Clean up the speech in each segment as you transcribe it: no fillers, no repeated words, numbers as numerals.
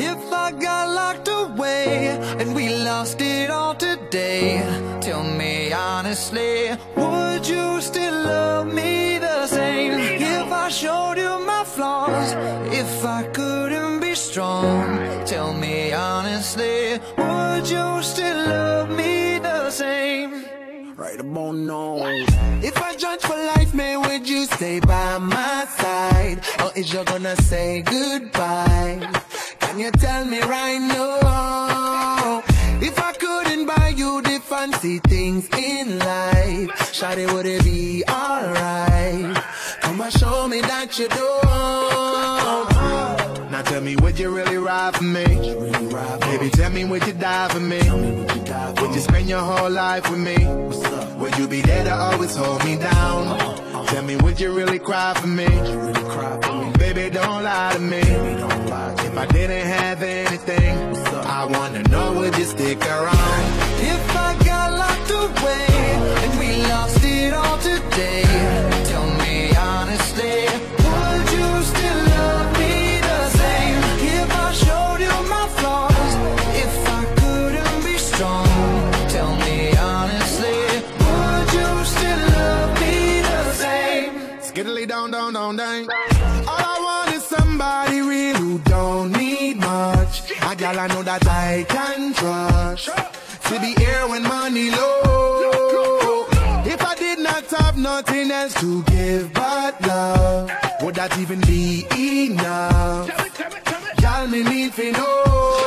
If I got locked away and we lost it all today, tell me honestly, would you still love me the same? If I showed you my flaws, if I couldn't be strong, tell me honestly, would you still love me the same? Right about now. If I judge for life, man, would you stay by my side? Or is you gonna say goodbye? Can you tell me right now? If I couldn't buy you the fancy things in life, shawty, would it be alright? Come and show me that you don't. Now tell me, would you really ride for me? Baby, tell me, would you die for me? Would you spend your whole life with me? Would you be there to always hold me down? Tell me, would you really cry for me? Baby, don't lie to me. If I didn't have anything, I wanna know, would you stick around? If I got locked away and we lost it all today, tell me honestly, would you still love me the same? If I showed you my flaws, if I couldn't be strong, tell me honestly, would you still love me the same? Skiddly down, down, down, down. All I want is somebody real who don't need much. A gal I know that I can trust, to be here when money low. If I did not have nothing else to give but love, would that even be enough? Y'all me need to know.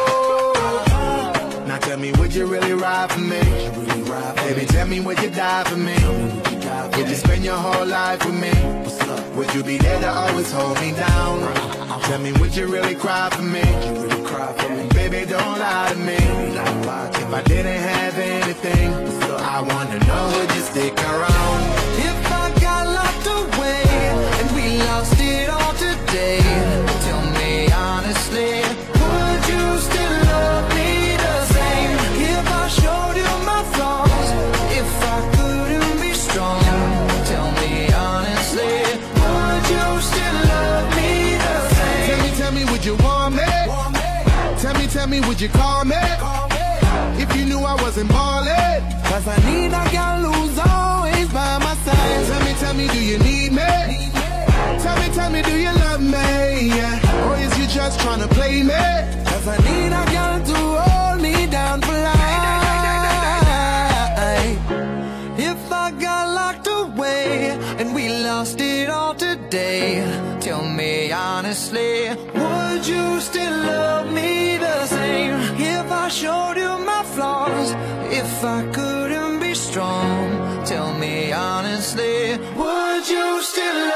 Now tell me, would you really ride for me? Baby, tell me, would you die for me? Would you spend your whole life with me? Would you be there to always hold me down? Tell me, would you really cry for me? Baby, don't lie to me. If I didn't have anything, I wanna know, would you stick around? If I got locked away and we lost it all today, tell me honestly, would you still love me the same? If I showed you my flaws, if I couldn't be strong, tell me honestly, would you still love me the same? Tell me, would you want me? Tell me, would you call me? If you knew I wasn't ballin', cause I need a girl who's always by my side. Tell me, do you need me? Tell me, do you love me? Yeah. Or is you just tryna play me? Cause I need a girl to hold me down for life. If I got locked away and we lost it all today, tell me honestly, would you still love me the same? If I showed you my flaws, if I couldn't be strong, tell me honestly, would you still love me?